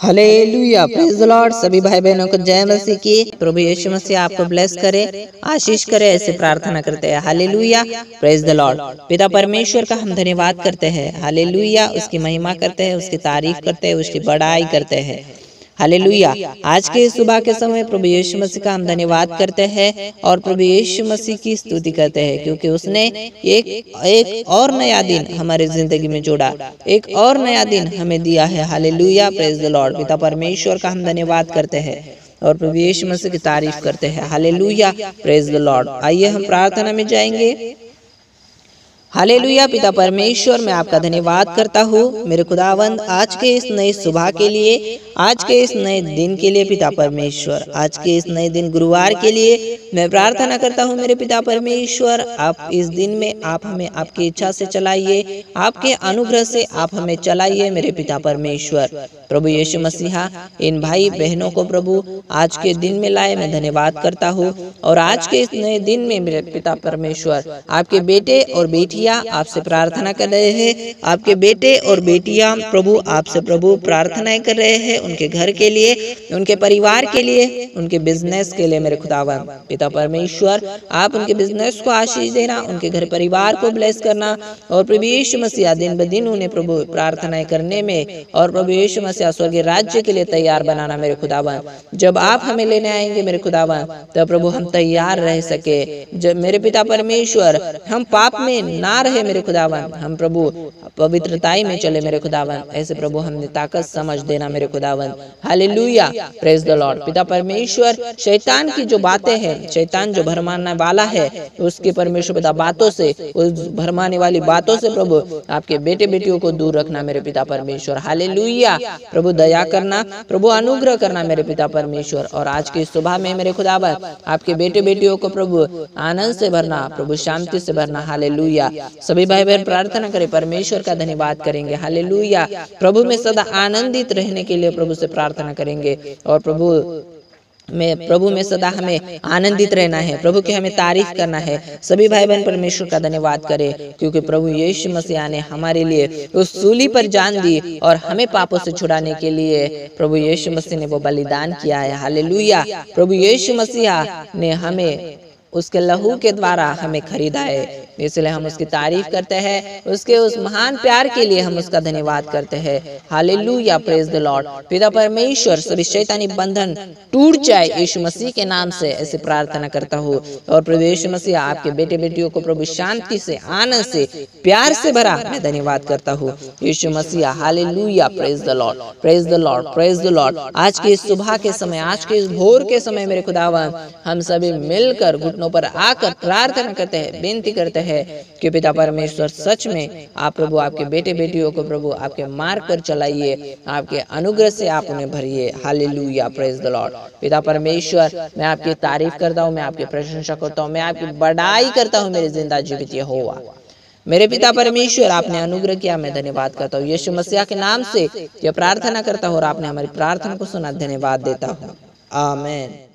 Hallelujah, praise the Lord. सभी भाई बहनों को जय मसीह की। प्रभु यीशु मसीह आपको ब्लेस करे, आशीष करे, ऐसे प्रार्थना करते हैं। Hallelujah, praise the Lord. पिता परमेश्वर का हम धन्यवाद करते हैं। हालेलुया, उसकी महिमा करते हैं, उसकी तारीफ करते हैं, उसकी बड़ाई करते हैं। हालेलुया, आज के सुबह के समय प्रभु यीशु मसीह का हम धन्यवाद करते हैं और प्रभु यीशु मसीह की स्तुति करते हैं, क्योंकि उसने एक और नया दिन हमारे जिंदगी में जोड़ा, एक और नया दिन हमें दिया है। Hallelujah, praise the Lord. पिता परमेश्वर का हम धन्यवाद करते हैं और प्रभु यीशु मसीह की तारीफ करते हैं। Hallelujah, praise the Lord. आइए हम प्रार्थना में जाएंगे। हालेलुया, पिता परमेश्वर, मैं आपका धन्यवाद करता हूँ मेरे खुदावंद, आज के इस नए सुबह के लिए, आज के इस नए दिन के लिए। पिता परमेश्वर, आज के इस नए दिन गुरुवार के लिए मैं प्रार्थना करता हूँ मेरे पिता परमेश्वर, आप इस दिन में आप हमें आपकी इच्छा से चलाइए, आपके अनुग्रह से आप हमें चलाइए मेरे पिता परमेश्वर। प्रभु यीशु मसीहा, इन भाई बहनों को प्रभु आज के दिन में लाए, मैं धन्यवाद करता हूँ। और आज के इस नए दिन में मेरे पिता परमेश्वर, आपके बेटे और बेटियां आपसे प्रार्थना कर रहे हैं, आपके बेटे और बेटियां प्रभु आपसे प्रभु प्रार्थनाएं कर रहे हैं, उनके घर के लिए, उनके परिवार के लिए, उनके बिजनेस के लिए। मेरे खुदावन पिता परमेश्वर, आप उनके बिजनेस को आशीष देना, उनके घर परिवार को ब्लेस करना। और प्रभु यीशु मसीहा, दिन ब दिन उन्हें प्रभु प्रार्थनाएं करने में और प्रभु यीशु मसीहा स्वर्गीय राज्य के लिए तैयार बनाना मेरे खुदावन। जब आप हमें लेने आएंगे मेरे खुदावन, तब प्रभु हम तैयार रह सके। जब मेरे पिता परमेश्वर, हम पाप में ना रहे मेरे खुदावन, हम प्रभु पवित्रताई में चले मेरे खुदावन। ऐसे प्रभु हमने ताकत समझ देना मेरे खुदावन। Hallelujah, praise the Lord. पिता परमेश्वर, शैतान की जो बातें हैं, शैतान जो भरमाने वाला है, उसके परमेश्वर पिता बातों से, उस भरमाने वाली बातों से प्रभु आपके बेटे बेटियों को दूर रखना मेरे पिता परमेश्वर। हालेलुया, प्रभु दया करना, प्रभु अनुग्रह करना मेरे पिता परमेश्वर। और आज की सुबह में मेरे खुदावन, आपके बेटे बेटियों को प्रभु आनंद से भरना, प्रभु शांति से भरना। हालेलुया, सभी भाई बहन प्रार्थना करें, परमेश्वर का धन्यवाद करेंगे। हालेलुया, प्रभु में सदा आनंदित रहने के लिए प्रभु से प्रार्थना करेंगे। और प्रभु में सदा हमें आनंदित रहना है, प्रभु की हमें तारीफ करना है। सभी भाई बहन परमेश्वर का धन्यवाद करें, क्योंकि प्रभु यीशु मसीह ने हमारे लिए उस सूली पर जान दी और हमें पापों से छुड़ाने के लिए प्रभु यीशु मसीह ने वो बलिदान किया है। हालेलुया, प्रभु यीशु मसीह ने हमें उसके लहू के द्वारा हमें खरीदा है, इसलिए हम उसकी तारीफ करते हैं। उसके उस महान प्यार के लिए हम उसका धन्यवाद करते हैं। Hallelujah, praise the Lord. पिता परमेश्वर, सभी शैतानी बंधन टूट जाए यीशु मसीह के नाम से, ऐसे प्रार्थना करता हूँ। और प्रभु यीशु मसीह, आपके बेटे बेटियों को प्रभु शांति से, आनंद से, प्यार से भरा मैं धन्यवाद करता हूँ Yeshu Masih. Hallelujah, praise the Lord, praise the Lord, praise the Lord. आज के सुबह के समय, आज के भोर के समय मेरे खुदावन, हम सभी मिलकर घुटनों पर आकर प्रार्थना करते हैं, बेनती करते हैं कि पिता परमेश्वर, सच में आप प्रभु आपके बेटे बेटियों को प्रभु आपके मार्ग पर चलाइए, आपके अनुग्रह से आप उन्हें भरिए। Hallelujah, praise the Lord. पिता परमेश्वर, मैं आपकी तारीफ करता हूँ, मैं आपकी प्रशंसा करता हूँ, मैं आपकी बड़ाई करता हूँ मेरे जिंदा जीवित यहोवा। मेरे पिता परमेश्वर, आपने अनुग्रह किया, मैं धन्यवाद करता हूँ। यीशु मसीह के नाम से यह प्रार्थना करता हूँ और आपने हमारी प्रार्थना को सुना, धन्यवाद देता हूँ। आमीन।